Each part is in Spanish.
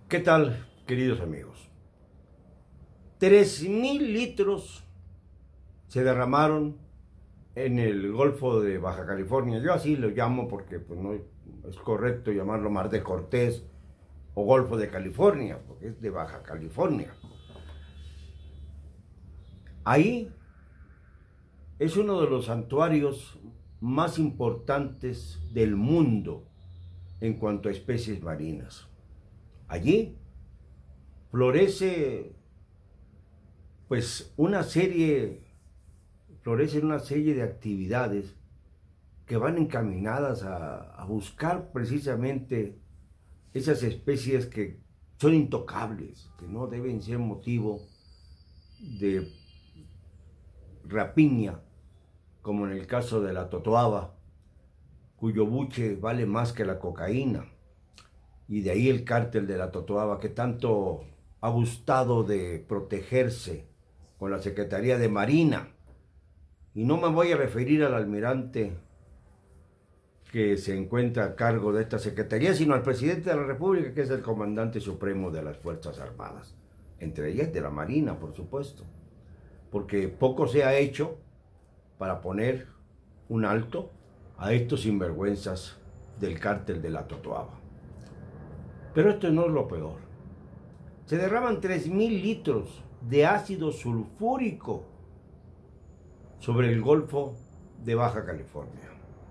¿Qué tal, queridos amigos? 3,000 litros se derramaron en el Golfo de Baja California. Yo así lo llamo porque pues, no es correcto llamarlo Mar de Cortés o Golfo de California, porque es de Baja California. Ahí es uno de los santuarios más importantes del mundo en cuanto a especies marinas. Allí florecen una serie de actividades que van encaminadas a buscar precisamente esas especies que son intocables, que no deben ser motivo de rapiña, como en el caso de la totoaba, cuyo buche vale más que la cocaína. Y de ahí el cártel de la totoaba, que tanto ha gustado de protegerse con la Secretaría de Marina. Y no me voy a referir al almirante que se encuentra a cargo de esta secretaría, sino al presidente de la República, que es el comandante supremo de las Fuerzas Armadas. Entre ellas de la Marina, por supuesto. Porque poco se ha hecho para poner un alto a estos sinvergüenzas del cártel de la totoaba. Pero esto no es lo peor. Se derraman 3,000 litros de ácido sulfúrico sobre el Golfo de Baja California.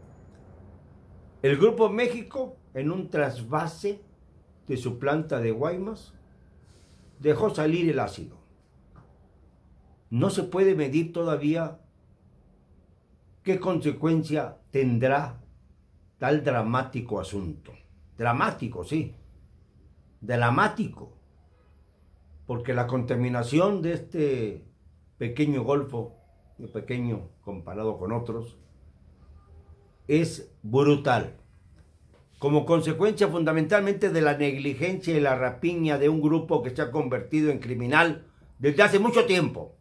El Grupo México, en un trasvase de su planta de Guaymas, dejó salir el ácido. No se puede medir todavía qué consecuencia tendrá tal dramático asunto. Dramático, sí. Dramático, porque la contaminación de este pequeño golfo, pequeño comparado con otros, es brutal, como consecuencia fundamentalmente de la negligencia y la rapiña de un grupo que se ha convertido en criminal desde hace mucho tiempo.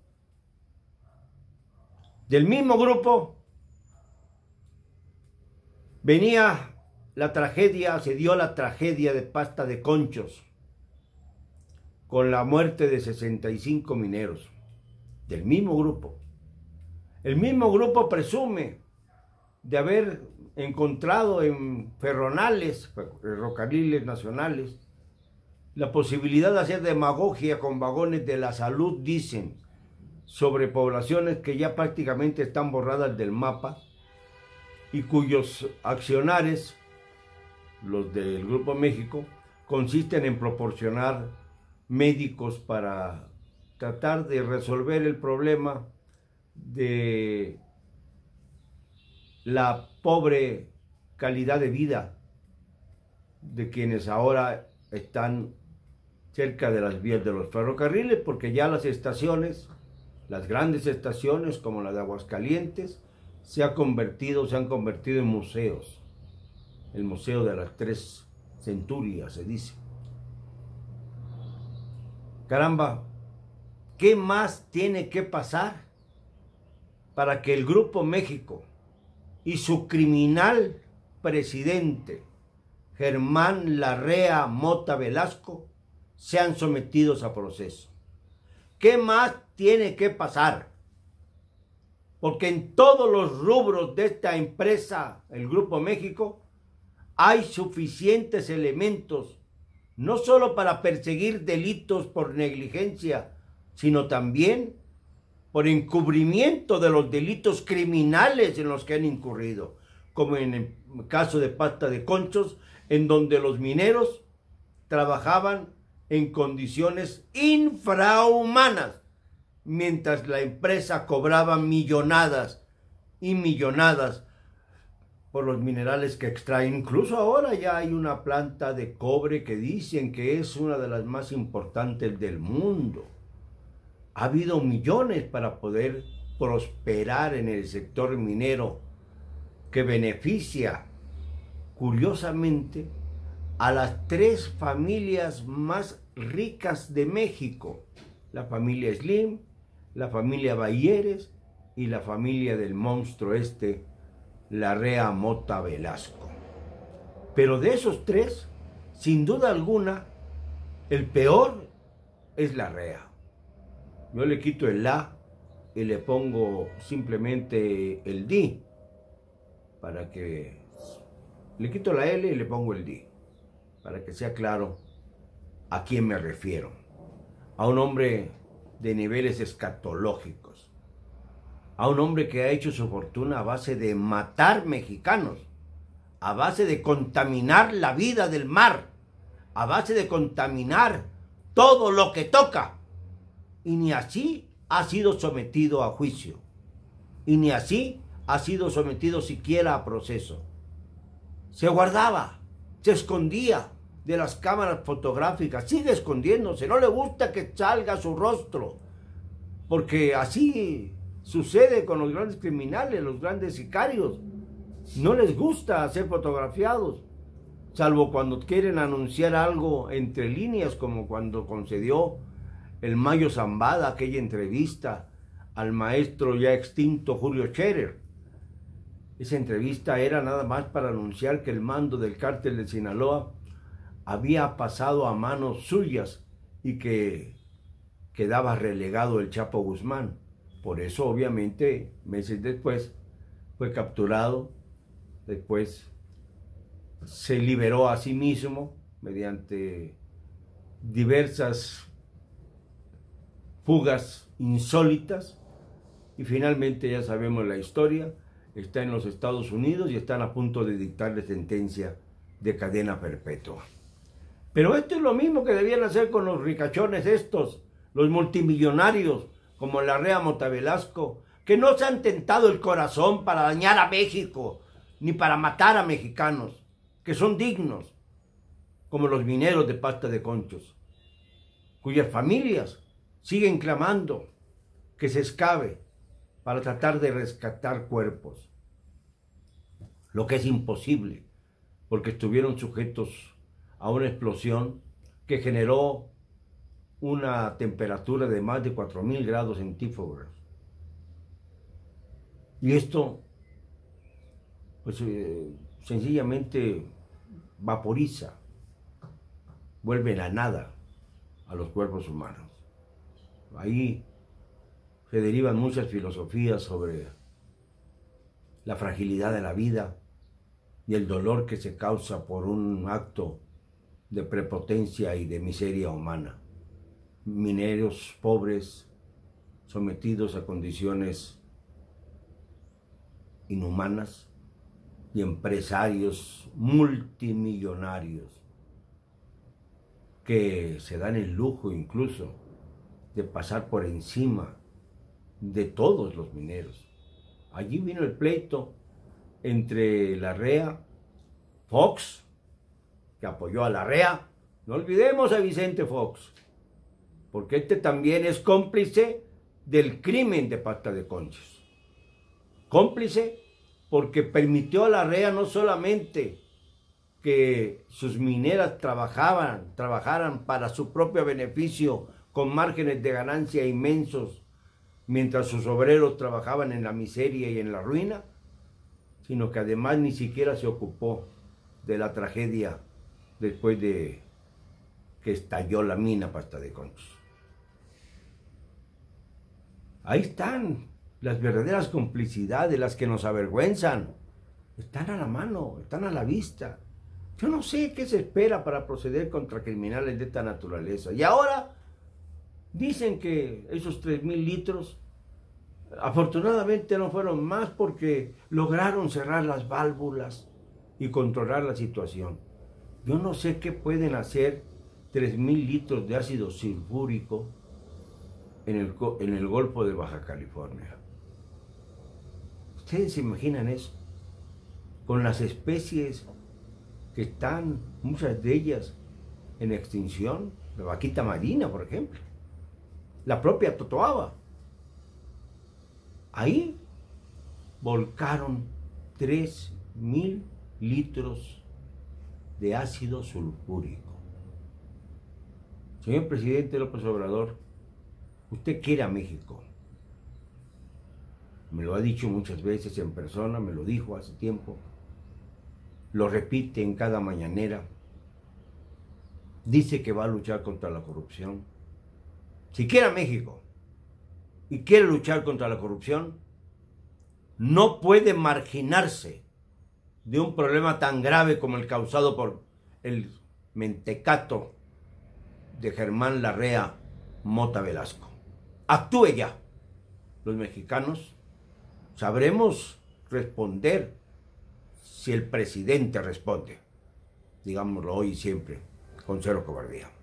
Del mismo grupo venía la tragedia, se dio la tragedia de Pasta de Conchos, con la muerte de 65 mineros, del mismo grupo. El mismo grupo presume de haber encontrado en ferrocarriles nacionales, la posibilidad de hacer demagogia con vagones de la salud, dicen, sobre poblaciones que ya prácticamente están borradas del mapa y cuyos accionares, los del Grupo México, consisten en proporcionar médicos para tratar de resolver el problema de la pobre calidad de vida de quienes ahora están cerca de las vías de los ferrocarriles, porque ya las estaciones, las grandes estaciones como la de Aguascalientes, se han convertido en museos. El Museo de las Tres Centurias, se dice. Caramba, ¿qué más tiene que pasar para que el Grupo México y su criminal presidente, Germán Larrea Mota Velasco, sean sometidos a proceso? ¿Qué más tiene que pasar? Porque en todos los rubros de esta empresa, el Grupo México, hay suficientes elementos, no solo para perseguir delitos por negligencia, sino también por encubrimiento de los delitos criminales en los que han incurrido, como en el caso de Pasta de Conchos, en donde los mineros trabajaban en condiciones infrahumanas, mientras la empresa cobraba millonadas y millonadas por los minerales que extraen. Incluso ahora ya hay una planta de cobre que dicen que es una de las más importantes del mundo. Ha habido millones para poder prosperar en el sector minero, que beneficia, curiosamente, a las 3 familias más ricas de México: la familia Slim, la familia Bayeres y la familia del monstruo Larrea Mota Velasco. Pero de esos 3, sin duda alguna, El peor es la REA. Yo le quito el la y le pongo simplemente el di, para que le quito la L y le pongo el di, para que sea claro a quién me refiero. A un hombre de niveles escatológicos, a un hombre que ha hecho su fortuna a base de matar mexicanos, a base de contaminar la vida del mar, a base de contaminar todo lo que toca, y ni así ha sido sometido a juicio, y ni así ha sido sometido siquiera a proceso. Se guardaba, se escondía de las cámaras fotográficas, sigue escondiéndose, no le gusta que salga su rostro, porque así sucede con los grandes criminales, los grandes sicarios. No les gusta ser fotografiados, salvo cuando quieren anunciar algo entre líneas, como cuando concedió el Mayo Zambada aquella entrevista al maestro ya extinto Julio Scherer. Esa entrevista era nada más para anunciar que el mando del cártel de Sinaloa había pasado a manos suyas y que quedaba relegado el Chapo Guzmán. Por eso, obviamente, meses después fue capturado, después se liberó a sí mismo mediante diversas fugas insólitas y finalmente ya sabemos la historia, está en los Estados Unidos y están a punto de dictarle sentencia de cadena perpetua. Pero esto es lo mismo que debían hacer con los ricachones estos, los multimillonarios, como la Rea Mota Velasco, que no se han tentado el corazón para dañar a México, ni para matar a mexicanos, que son dignos, como los mineros de Pasta de Conchos, cuyas familias siguen clamando que se excabe para tratar de rescatar cuerpos, lo que es imposible, porque estuvieron sujetos a una explosión que generó una temperatura de más de 4000 grados centígrados. Y esto, pues, sencillamente vaporiza, vuelve la nada a los cuerpos humanos. Ahí se derivan muchas filosofías sobre la fragilidad de la vida y el dolor que se causa por un acto de prepotencia y de miseria humana. Mineros pobres sometidos a condiciones inhumanas y empresarios multimillonarios que se dan el lujo incluso de pasar por encima de todos los mineros. Allí vino el pleito entre la REA, Fox, que apoyó a la REA. No olvidemos a Vicente Fox, porque este también es cómplice del crimen de Pasta de Conchos. Cómplice porque permitió a la REA no solamente que sus mineras trabajaran para su propio beneficio con márgenes de ganancia inmensos, mientras sus obreros trabajaban en la miseria y en la ruina, sino que además ni siquiera se ocupó de la tragedia después de que estalló la mina Pasta de Conchos. Ahí están las verdaderas complicidades, las que nos avergüenzan. Están a la mano, están a la vista. Yo no sé qué se espera para proceder contra criminales de esta naturaleza. Y ahora dicen que esos 3000 litros, afortunadamente no fueron más porque lograron cerrar las válvulas y controlar la situación. Yo no sé qué pueden hacer 3000 litros de ácido sulfúrico en el Golfo de Baja California. ¿Ustedes se imaginan eso? Con las especies que están, muchas de ellas, en extinción, la vaquita marina, por ejemplo, la propia totoaba. Ahí volcaron 3000 litros de ácido sulfúrico. Señor presidente López Obrador, usted quiere a México. Me lo ha dicho muchas veces en persona, me lo dijo hace tiempo, lo repite en cada mañanera. dice que va a luchar contra la corrupción. Si quiere a México y quiere luchar contra la corrupción, no puede marginarse de un problema tan grave como el causado por el mentecato de Germán Larrea Mota Velasco. Actúe ya. Los mexicanos sabremos responder si el presidente responde. Digámoslo hoy y siempre, con cero cobardía.